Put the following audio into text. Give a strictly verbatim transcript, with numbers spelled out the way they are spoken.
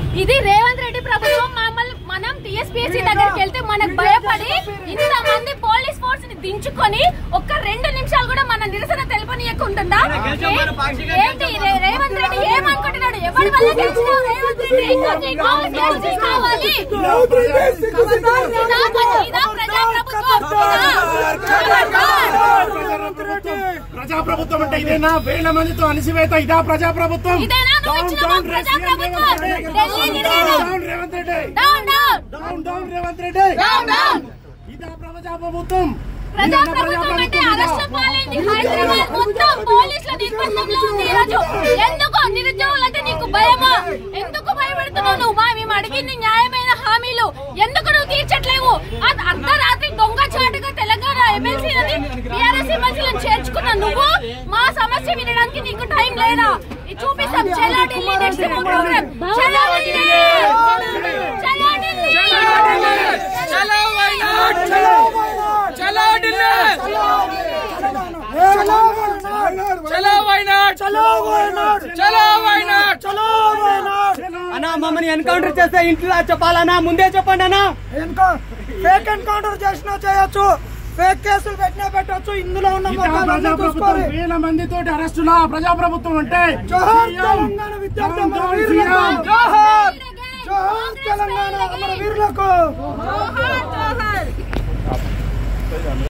ఇది రేవంత్ రెడ్డి ప్రభుత్వం. మమ్మల్ని మనం టీఎస్పీఎస్సీ దగ్గరికి వెళ్తే మనకు భయపడి ఇంత మంది పోలీస్ ఫోర్స్ ని దించుకొని ఒక్క రెండు నిమిషాలు కూడా మన నిరసన తెలుపనీయకుంటుందా? ఏంటి రేవంత్ రెడ్డి ఏమనుకుంటున్నాడు? ఎవరి వల్ల గెలిచినావు రేవంత్ రెడ్డి? కావాలి ప్రజాప్రభుత్వం అంటే ఇదేనా? వేల మందితో అణిసివేత ఇదా ప్రజాప్రభుత్వం? రేవంత్ రెడ్డి రేవంత్ రెడ్డి ఇదా ప్రజాప్రభుత్వం? ప్రజాప్రభుత్వం అంటే అరెస్ట్ పాలైంది హైదరాబాద్ మొత్తం పోలీసుల నిర్బంధంలో ఉంది ఈరోజు. ఎందుకు నిరుద్యోగులంటే నీకు భయమా? ఎందుకు భయపడుతున్నావు నువ్వు? మేము అడిగింది న్యాయమైన హామీలు ఎందుకు నువ్వు తీర్చట్లేవు? అర్ధరాత్రి దొంగచాటుగా తెలంగాణ ఎమ్మెల్సీలని టీఆర్ఎస్ ఎమ్మెల్సీలను చేర్చుకున్న నువ్వు మా సమస్య వినడానికి నీకు టైం లేదా? చూపిస్తాం. చలో ఢిల్లీ నెక్స్ట్ ప్రోగ్రామ్. చలో ఢిల్లీ, చలో ఢిల్లీ, చలో వైనాడ్, చలో ఢిల్లీ, చలో వైనాడ్, చలో వైనాడ్, చలో వైనాడ్, చలో వైనాడ్. అన్నా మమ్మల్ని ఎన్కౌంటర్ చేస్తే ఇంట్లో చెప్పాలన్నా? ముందే చెప్పండి అన్నా. ఫేక్ ఎన్కౌంటర్ చేసినా చేయొచ్చు, ఫేక్ కేసులు పెట్టినా పెట్టొచ్చు. ఇందులో ఉన్న వేల మందితో అరెస్టులా ప్రజాప్రభుత్వం అంటే? జోహార్ తెలంగాణ విద్యార్థి అమర వీరులకు, జోహార్ జోహార్ తెలంగాణ అమర వీరులకు.